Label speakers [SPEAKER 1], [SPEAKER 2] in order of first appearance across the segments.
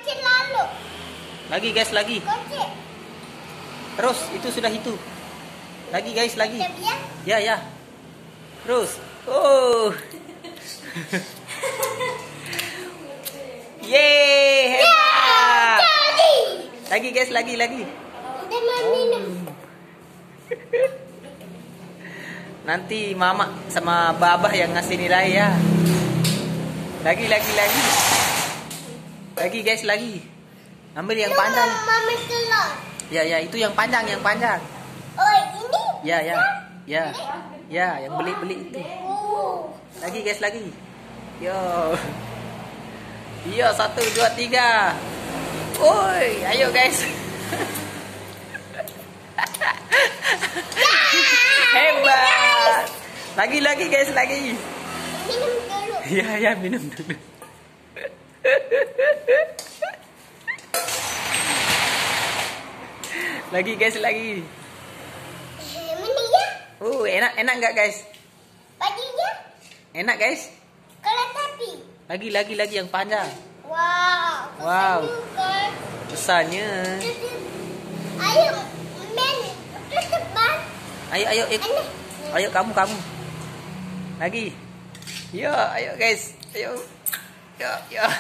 [SPEAKER 1] kecil lalu.
[SPEAKER 2] Lagi guys, lagi.
[SPEAKER 1] Kecil.
[SPEAKER 2] Terus, itu sudah itu. Lagi guys, lagi.
[SPEAKER 1] Ya.
[SPEAKER 2] Ya. Terus. Oh. Yeay, hebat.
[SPEAKER 1] Jadi.
[SPEAKER 2] Lagi guys, lagi.
[SPEAKER 1] Udah mau minum.
[SPEAKER 2] Nanti mama sama babah yang ngasih nilai ya. Lagi. Lagi guys, lagi. Ambil yang panjang.
[SPEAKER 1] Mama telur.
[SPEAKER 2] Ya, itu yang panjang.
[SPEAKER 1] Oh, ini?
[SPEAKER 2] Ya. Ya, yang beli itu. Lagi guys, lagi. Yo. Iya, 1, 2, 3. Woi, ayo guys. Hebat. Lagi guys, lagi.
[SPEAKER 1] Minum dulu.
[SPEAKER 2] Ya, minum dulu. Lagi guys, lagi.
[SPEAKER 1] Ini ya?
[SPEAKER 2] Enak nggak guys?
[SPEAKER 1] Baginya?
[SPEAKER 2] Enak guys?
[SPEAKER 1] Kalau tapi.
[SPEAKER 2] Lagi yang panjang.
[SPEAKER 1] Wow.
[SPEAKER 2] Besarnya.
[SPEAKER 1] Ayo, men. Terus depan.
[SPEAKER 2] Ayo, ayo kamu. Lagi. Yo, ayo guys. Ayo. Yo.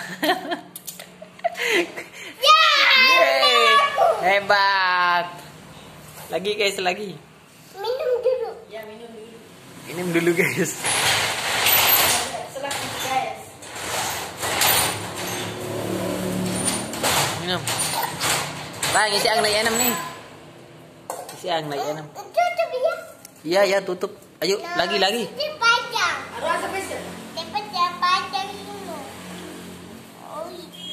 [SPEAKER 2] Yeay. Hebat. Lagi guys, lagi.
[SPEAKER 1] Minum dulu.
[SPEAKER 2] Minum dulu guys. Minum. Bang, isi ang naik 6 nih. Isi ang naik 6.
[SPEAKER 1] Tutup ya.
[SPEAKER 2] Iya, tutup. Ayo, lagi.
[SPEAKER 1] Ini panjang. Dapat yang panjang dulu. Oh.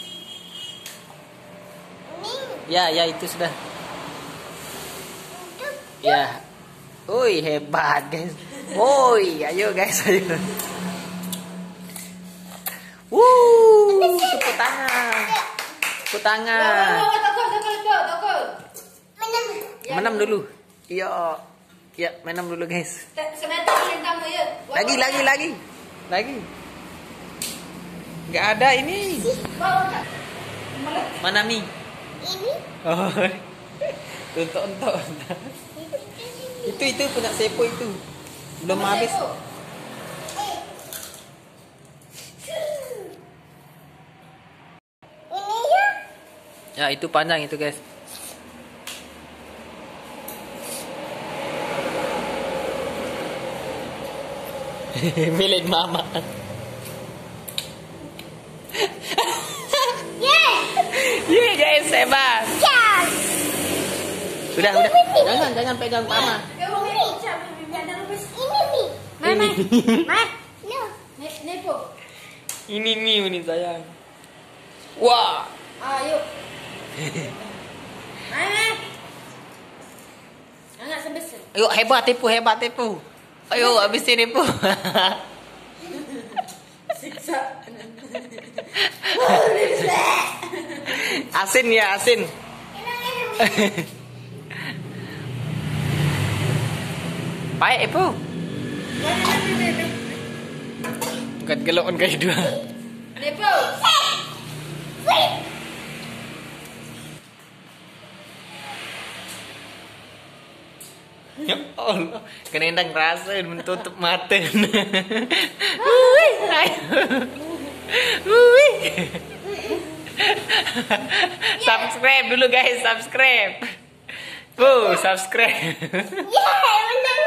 [SPEAKER 1] Ini.
[SPEAKER 2] Ya, itu sudah.
[SPEAKER 1] Tutup.
[SPEAKER 2] Ya. Woi, hebat guys. Woi, ayo guys, ayo. Tepuk tangan. Menam dulu. Iya. Ya, menam dulu guys. Lagi. Nggak ada ini. Mana Mi?
[SPEAKER 1] Ini.
[SPEAKER 2] Oh. Untuk. Itu punya Sepo itu. Belum habis.
[SPEAKER 1] Ini ya.
[SPEAKER 2] Ya, itu panjang itu, guys. Milik mama. Yeay guys, hebat. Sudah. Jangan pegang mama. Ini Mi sayang. Wah.
[SPEAKER 3] Ayo.
[SPEAKER 2] Ayo hebat tipu. Ayo habisin tipu.
[SPEAKER 3] Siksa.
[SPEAKER 2] Asin ya, asin. Baik Ibu. Bukan gelon kayak dua.
[SPEAKER 3] Nepo.
[SPEAKER 2] Ya Allah, kenendang rasa menutup mata. Subscribe dulu guys, subscribe. Subscribe.
[SPEAKER 1] Ya, benar.